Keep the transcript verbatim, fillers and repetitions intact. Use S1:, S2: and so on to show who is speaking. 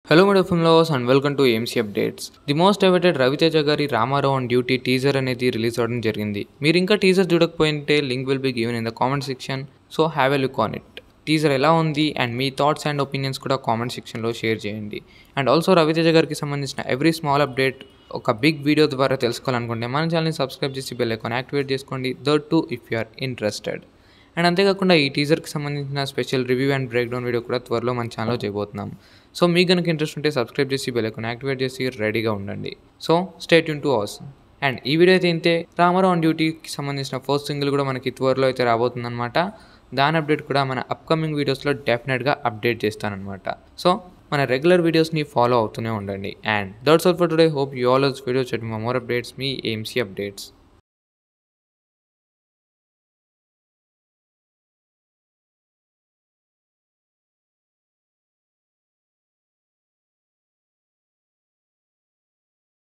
S1: Hello my film lovers and welcome to A M C updates. The most awaited Raviteja gari Ramarao on duty teaser అనేది release అవడం జరిగింది. మీరు ఇంకా teaser చూడకపోయింటే link will be given in the comment section, so have a look on it. Teaser ఎలా ఉంది and మీ thoughts and opinions కూడా కామెంట్ సెక్షన్లో షేర్ చేయండి. అండ్ ఆల్సో రవితేజ గారికి సంబంధించిన ఎవ్రీ స్మాల్ అప్డేట్ ఒక బిగ్ వీడియో ద్వారా తెలుసుకోవాలనుకుంటే మన ఛానల్ని సబ్స్క్రైబ్ చేసి బెల్ ఐకాన్ యాక్టివేట్ చేసుకోండి. That too if you are interested. And అంతేకాకుండా ఈ టీజర్కి సంబంధించిన special review and breakdown video కూడా త్వరలో మన ఛానల్లో చేయబోతున్నాం. సో మీకు కనుక ఇంట్రెస్ట్ ఉంటే సబ్స్క్రైబ్ చేసి బెల్ ఐకాన్ యాక్టివేట్ చేసి రెడీగా ఉండండి. So stay tune to ours. And ఈ వీడియో అయితే ఇంతే. రామారావు ఆన్ డ్యూటీకి సంబంధించిన ఫస్ట్ సింగిల్ కూడా మనకి త్వరలో అయితే రాబోతుందన్నమాట. దాని అప్డేట్ కూడా మన అప్కమింగ్ వీడియోస్లో డెఫినెట్గా అప్డేట్ చేస్తానన్నమాట. సో మన రెగ్యులర్ వీడియోస్ని ఫాలో అవుతూనే ఉండండి. And that's all for today. Hope you all video చెట్ మోర్ అప్డేట్స్. మీ ఏఎంసీ అప్డేట్స్.